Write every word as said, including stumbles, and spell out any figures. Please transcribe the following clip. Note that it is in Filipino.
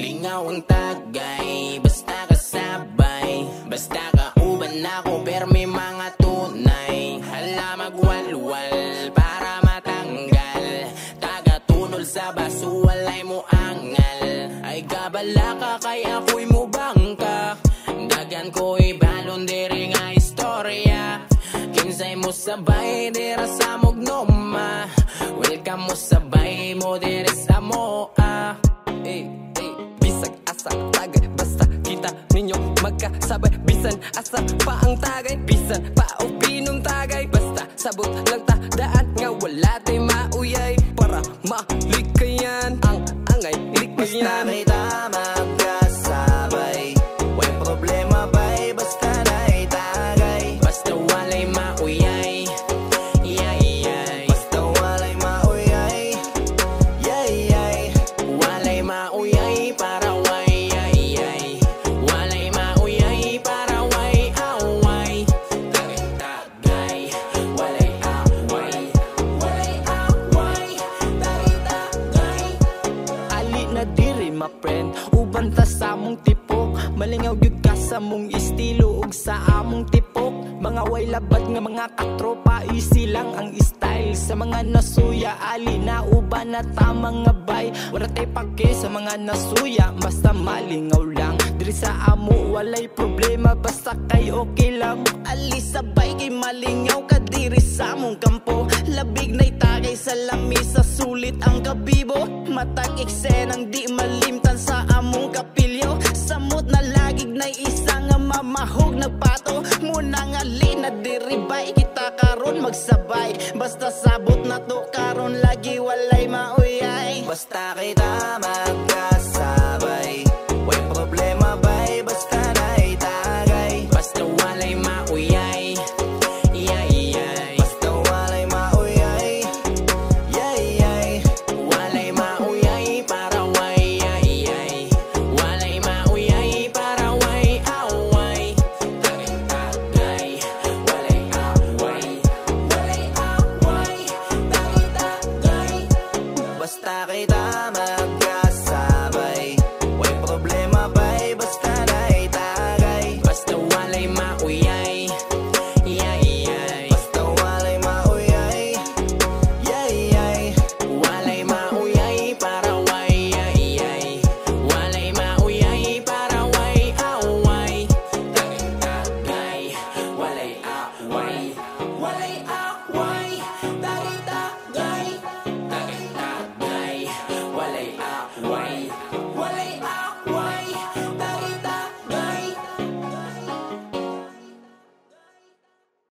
Lingaw ang tagay, basta kasabay, basta kauban ako pero may mga tunay. Hala magwalwal para matanggal, tagatunol sa baso walay mo angal. Ay gabala ka kay ako'y mo bangka, dagan ko'y balon diri nga istorya. Kinsay mo sabay dira sa mugnoma, welcome mo sabay mo diri sa moa. Ey, ey, bisag asa tagay, basta kita ninyo magkasabay. Bisan asa pa ang tagay, bisan pa o pinong tagay, basta sabot lang ta daan nga wala tay mauyay. Para malikayan ang angay likayan. Basta kita magkasabay, way problema bay, basta na'y tagay. Basta walay mauyay, yay yay. Basta walay mauyay, yay yay. Walay mauyay para way yay yay. Walay mauyay para way away. Tagay tagay, walay away, walay away. Tagay tagay. Ali na diri ma friend, uban ta sa among tipok. Malingaw gyud ka sa mong estilo ug sa among tipok. Mga way labad nga mga katropa, easy lang ang style. Sa mga nasuya, ali na uban na tamang nga bay. Wala tay pake sa mga nasuya, basta malingaw lang. Diri sa amo walay problema, basta kay okay lang. Ali sabay kay malingaw ka diri sa among kampo. Labig na'y tagay sa lamisa, sulit ang kabibo. Matag eksenang di malimtan sa among kapilyo. Samot na lagig na'y isa nga mamahog nagpato. Muna nga lina diribay kita karon magsabay, basta sabot na to karon lagi walay mauyay. Basta kita magkasabay,